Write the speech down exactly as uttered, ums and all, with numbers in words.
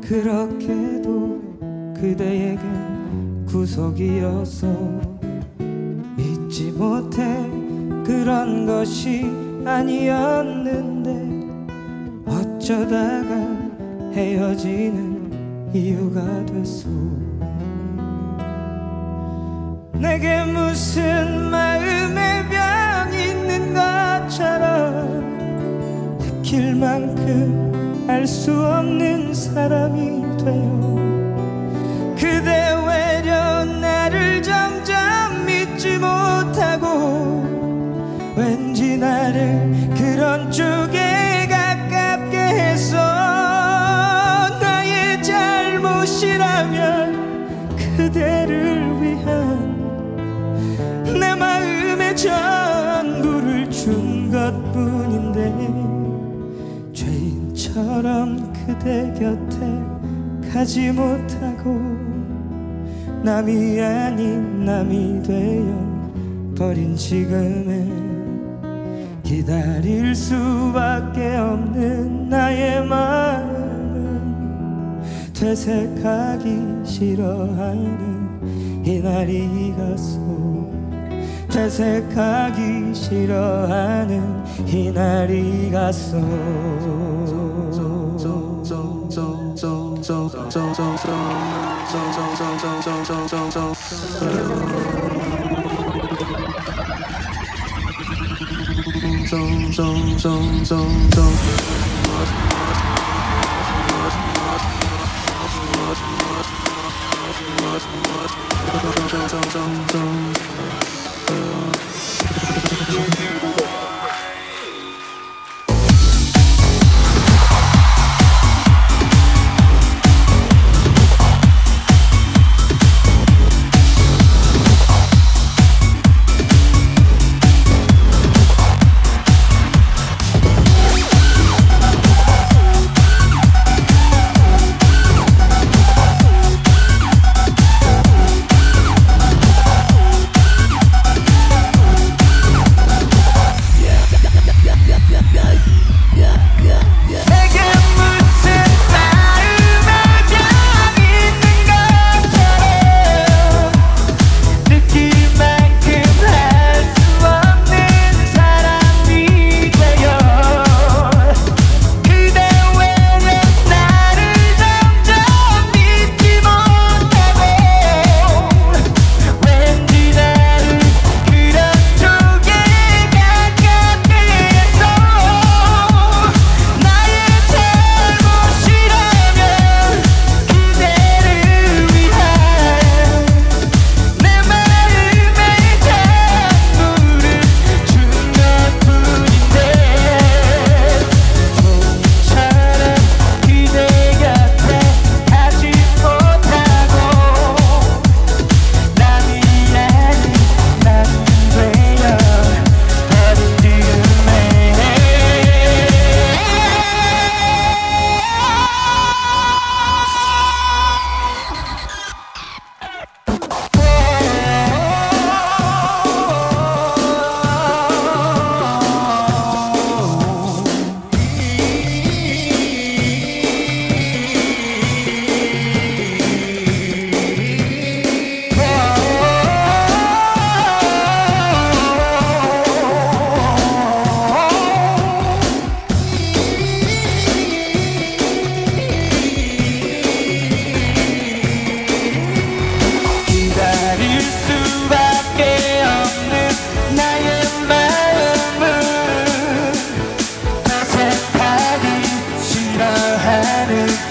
그렇게도 그대에겐 구속이어서 잊지 못해 그런 것이 아니었는데 어쩌다가 헤어지는 이유가 됐소. 내게 무슨 마음의 병이 있는 것처럼 느낄 만큼 알 수 없는 사람이 되어 그대 외려 나를 점점 믿지 못하고 왠지 나를 그런 쪽에 가깝게 해서 나의 잘못이라면 그대를 위한 내 마음의 전부를 준 것뿐인데 죄인처럼 그대 곁에 가지 못하고 남이 아닌 남이 되어 버린 지금에 기다릴 수밖에 없는 나의 마음은 되새가기 싫어하는 이날이 갔소. 되새가기 싫어하는 이날이 갔소. 하는